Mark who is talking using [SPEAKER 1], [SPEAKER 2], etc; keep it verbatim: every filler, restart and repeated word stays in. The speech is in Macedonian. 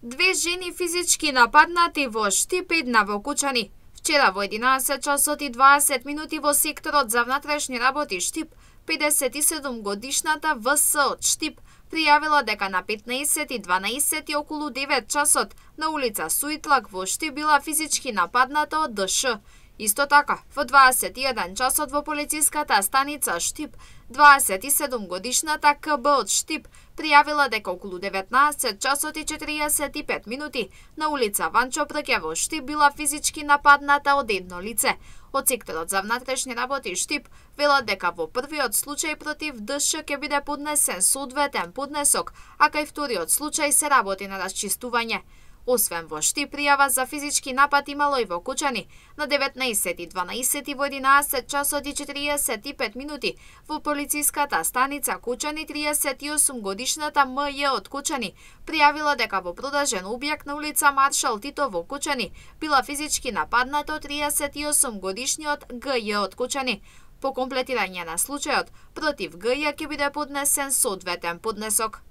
[SPEAKER 1] Две жени физички нападнати во Штип, една во Кучани. Вчера во единаесет часот и дваесет минути во секторот за внатрешни работи Штип, педесет и седум годишната В С од Штип пријавила дека на петнаесет и дванаесет и околу девет часот на улица Суитлак во Штип била физички нападната од Д Ш. Исто така, во дваесет и еден часот во полициската станица Штип, дваесет и седум годишната К Б од Штип пријавила дека околу деветнаесет часот и четириесет и пет минути на улица Ванчо Прке во Штип била физички нападната од едно лице. Од секторот за внатрешни работи Штип велат дека во првиот случај против Д Ш ќе биде поднесен соодветен поднесок, а кај вториот случај се работи на расчистување. Освен во Штип, пријава за физички напад имало и во Кучани. На деветнаесет и дванаесет и во единаесет часот и четириесет и пет минути во полициската станица Кучани триесет и осум годишната М Ј од Кучани пријавила дека во продажен објект на улица Маршал Тито во Кучани била физички нападната од триесет и осум годишниот Г Ј од Кучани. По комплетирање на случајот, против Г Ј ќе биде поднесен соодветен поднесок.